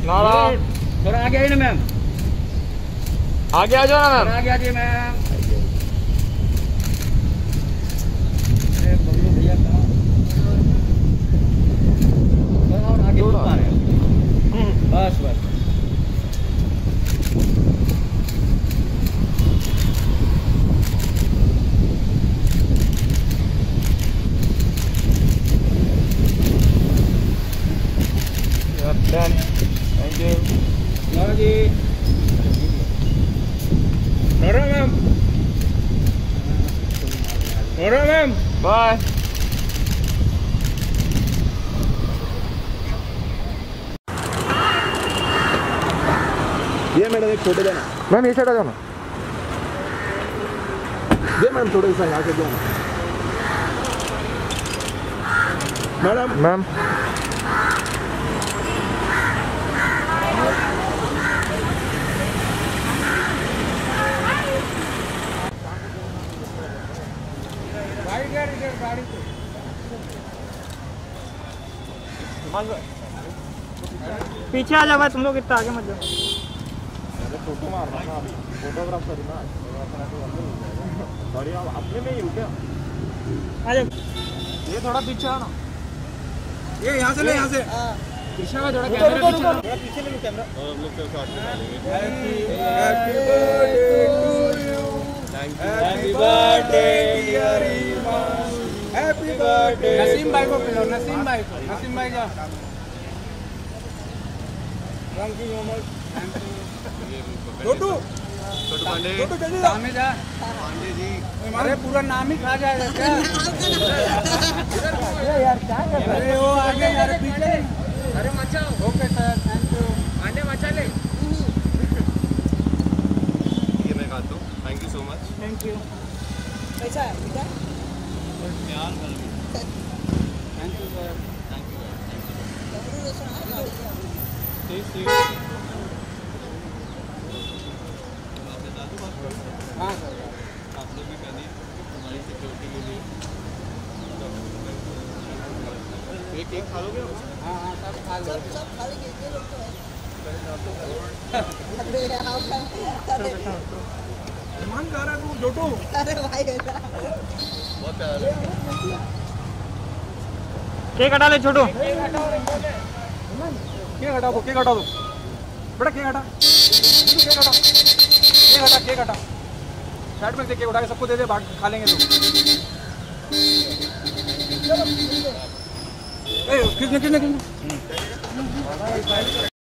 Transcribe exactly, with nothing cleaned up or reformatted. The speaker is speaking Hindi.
नारा थोड़ा आगे आइए ना मैम, आगे आ जाओ ना मैम, आगे आ जाइए मैम। अरे बबलू भैया कहाँ? थोड़ा और आगे बढ़ पा रहे हैं। बस बस done. Thank you Naura ji. Naura ma'am, Naura ma'am, bye. ये मैडम एक फोटो देना मैम, ये साइड आ जाओ ना। दे मैम थोड़ा सा यहाँ से दो मैडम। मैम गाड़ी पीछे आ जाओ भाई, तुम लोग इतना आगे मत जाओ। फोटो मारना ना, फोटोग्राफ करना। सॉरी आप अपने में ही रुके। आ जाओ, ये थोड़ा पीछे आना, ये यहाँ से ले, यहाँ से कृष्णा का थोड़ा कैमरा पीछे थोड़ा पीछे ले लो कैमरा। हम लोग साथ में डालेंगे। Happy birthday dear Iman, happy birthday. Naseem भाई को पिलो, नसीम भाई को, नसीम भाई जा। Thank you so much. Chhotu Chhotu Pandey, Chhotu जल्दी सामने जा। पांडे जी अरे पूरा नाम ही खा जाएगा क्या? अरे यार क्या कर रहे हो? अरे वो आगे यार, पीछे। अरे मचाओ। Okay sir, thank you. Pandey मचा ले। ये मैं खाता हूँ। Thank you so much. Thank you. कैसा है बेटा? प्यार कर लो। Thank you sir. Thank you Bablu Roshan आ गया। हाँ सर, आप लोग भी पहनिए हमारी सिक्योरिटी के लिए। एक केक खा लोगे? हाँ हाँ सब खा लो। सब सब खा लेंगे, ये लोग तो है। अरे यार, अरे मन कर रहा है तू छोटू। अरे भाई बेटा, बहुत प्यार है। केक हटा ले छोटू। केक हटा दो, केक हटा दो बेटा, केक हटा, केक हटा, केक हटा, केक हटा। साइड में से केक उठा के सबको दे दे, बाकी खा लेंगे लोग। ए, किसने किसने किसने